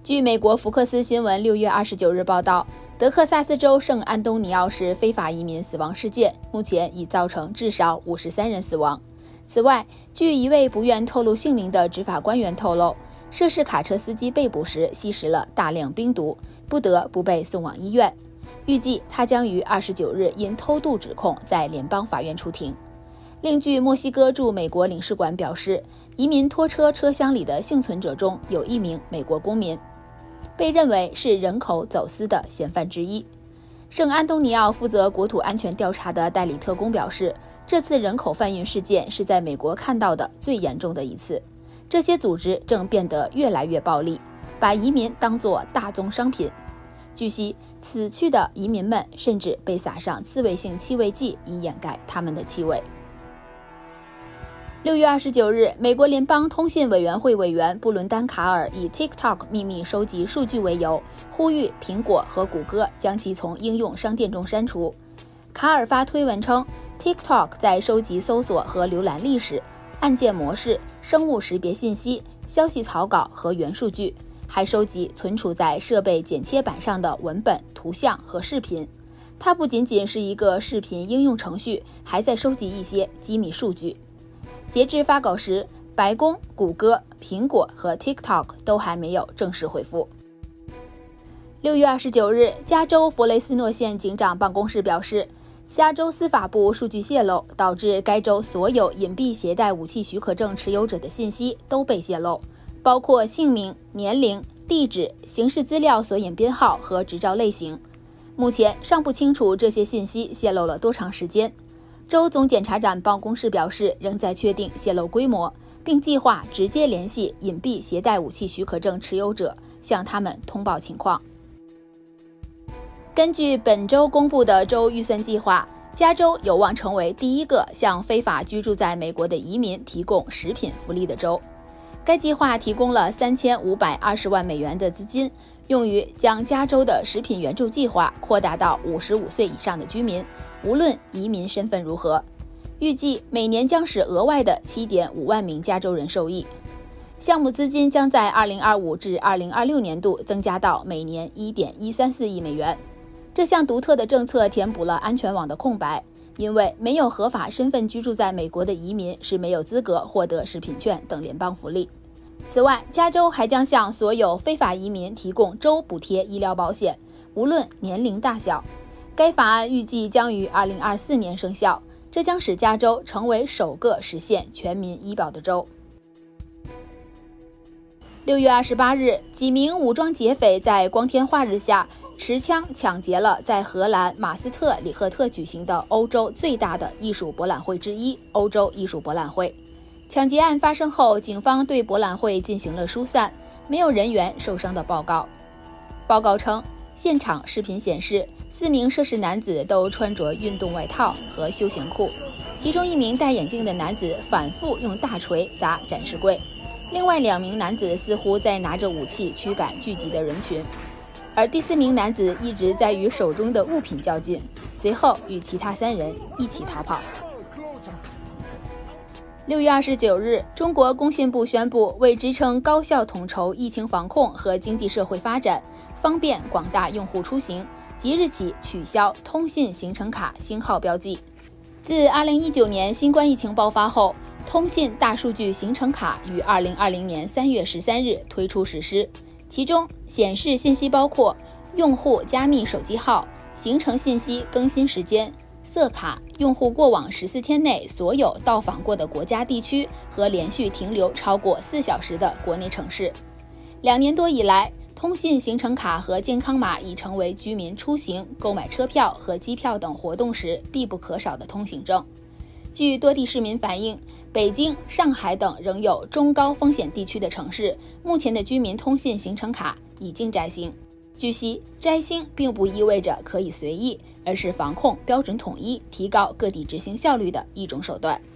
据美国福克斯新闻6月29日报道，德克萨斯州圣安东尼奥市非法移民死亡事件目前已造成至少53人死亡。此外，据一位不愿透露姓名的执法官员透露，涉事卡车司机被捕时吸食了大量冰毒，不得不被送往医院。预计他将于29日因偷渡指控在联邦法院出庭。另据墨西哥驻美国领事馆表示，移民拖车车厢里的幸存者中有1名美国公民，被认为是人口走私的嫌犯之一。圣安东尼奥负责国土安全调查的代理特工表示，这次人口贩运事件是在美国看到的最严重的一次。这些组织正变得越来越暴力，把移民当作大宗商品。据悉，此去的移民们甚至被撒上刺猬性气味剂以掩盖他们的气味。6月29日，美国联邦通信委员会委员布伦丹·卡尔以 TikTok 秘密收集数据为由，呼吁苹果和谷歌将其从应用商店中删除。卡尔发推文称， TikTok 在收集搜索和浏览历史、按键模式、生物识别信息、消息草稿和原数据，还收集存储在设备剪切板上的文本、图像和视频。它不仅仅是一个视频应用程序，还在收集一些机密数据。截至发稿时，白宫、谷歌、苹果和 TikTok 都还没有正式回复。6月29日，加州弗雷斯诺县警长办公室表示，加州司法部数据泄露导致该州所有隐蔽携带武器许可证持有者的信息都被泄露，包括姓名、年龄、地址、刑事资料索引编号和执照类型。目前尚不清楚这些信息泄露了多长时间。州总检察长办公室表示，仍在确定泄露规模，并计划直接联系隐蔽携带武器许可证持有者，向他们通报情况。根据本周公布的州预算计划，加州有望成为第一个向非法居住在美国的移民提供食品福利的州。该计划提供了3520万美元的资金，用于将加州的食品援助计划扩大到55岁以上的居民，无论移民身份如何。预计每年将使额外的7.5万名加州人受益。项目资金将在2025至2026年度增加到每年1.134亿美元。这项独特的政策填补了安全网的空白，因为没有合法身份居住在美国的移民是没有资格获得食品券等联邦福利。此外，加州还将向所有非法移民提供州补贴医疗保险，无论年龄大小。该法案预计将于2024年生效，这将使加州成为首个实现全民医保的州。6月28日，几名武装劫匪在光天化日下持枪抢劫了在荷兰马斯特里赫特举行的欧洲最大的艺术博览会之一——欧洲艺术博览会。抢劫案发生后，警方对博览会进行了疏散，没有人员受伤的报告。报告称，现场视频显示，4名涉事男子都穿着运动外套和休闲裤，其中1名戴眼镜的男子反复用大锤砸展示柜，另外2名男子似乎在拿着武器驱赶聚集的人群，而第4名男子一直在与手中的物品较劲，随后与其他3人一起逃跑。6月29日，中国工信部宣布，为支撑高效统筹疫情防控和经济社会发展，方便广大用户出行，即日起取消通信行程卡星号标记。自2019年新冠疫情爆发后，通信大数据行程卡于2020年3月13日推出实施，其中显示信息包括用户加密手机号、行程信息更新时间、色卡、用户过往14天内所有到访过的国家地区和连续停留超过4小时的国内城市。2年多以来，通信行程卡和健康码已成为居民出行、购买车票和机票等活动时必不可少的通行证。据多地市民反映，北京、上海等仍有中高风险地区的城市，目前的居民通信行程卡已经摘星。据悉，摘星并不意味着可以随意，而是防控标准统一、提高各地执行效率的一种手段。